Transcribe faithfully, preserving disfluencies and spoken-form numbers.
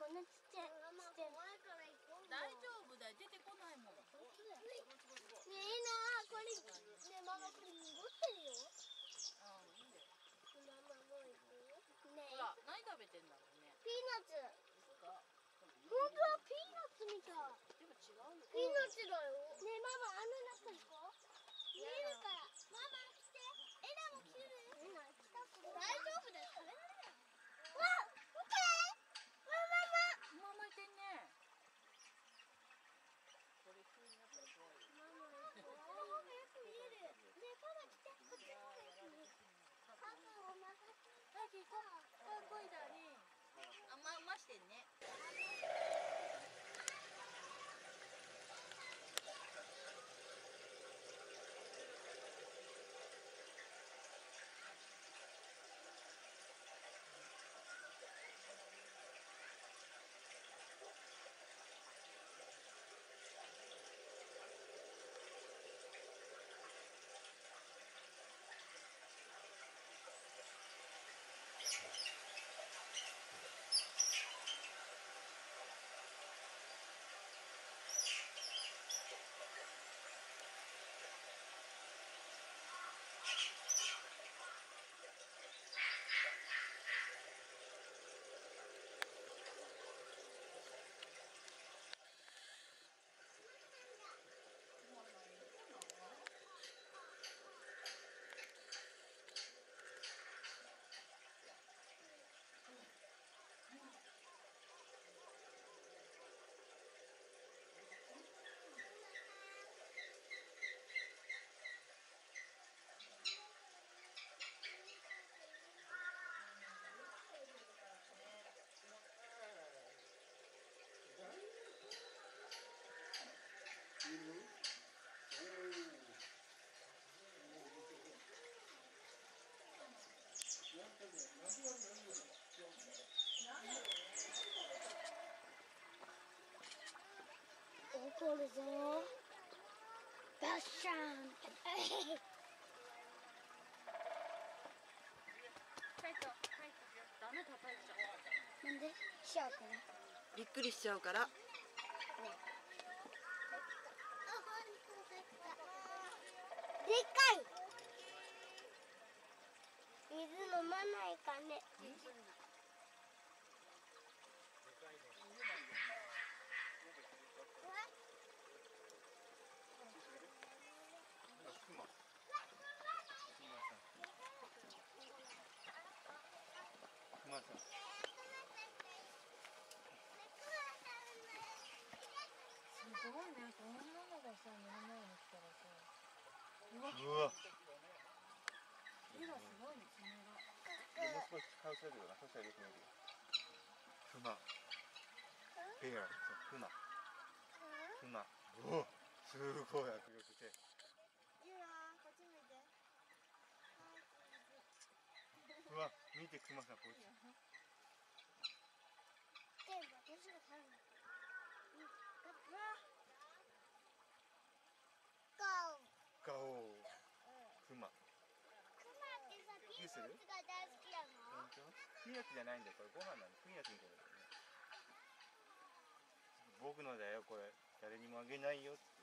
んなちっちゃい。 大丈夫だよ、出てこないもん。ねえ、いいな、これ、ね、ママこれ濁ってるよ。 ああ、いいんだよ。 ママもういる。ねえ。 ほら、何食べてんだろうね。 ピーナッツ。 そっか。 本当はピーナッツみたい。 でも違うよ。 ピーナッツだよ。ねえ、ママ、あの中行こう。見えるから。ママ来て。エラも来てる。エラ来た子。大丈夫だよ。食べられない。わ、見て。マママ。 ママいてんね。これ急になったら怖いよ。 ママ、この方がよく見える。ねえ、パパ来て。こっちの方がよく見える。パパお腹すいた。 早く行こう。こいこいだね。あ、ま、ましてんね。 怒るぞ。バッシャーン。 帰った。帰った。ダメ、叩いちゃう。 なんでしちゃうから。 びっくりしちゃうから。 ね。でっかい。水飲まないかね。 クマ。クマさん。 すごいね、こんなのがさ、目の前に来たらさ。うわ。 うわ。 目がすごいね、爪が。 もう少し顔されるよな、そしたらよく見えるよ。クマ。ベア、そう、クマ。クマ。おお、すごい迫力で。 ゆうな、こっち向いて。 うわ、見てクマさん、こっち。 全部私が食べる。うん、 ガオー。クマ。 クマってさ、ピーナッツが大好きなの？ 本当？ピーナッツじゃないんだよ、これご飯なの。ピーナッツみたいだよね。僕のだよ、これ。誰にもあげないよって。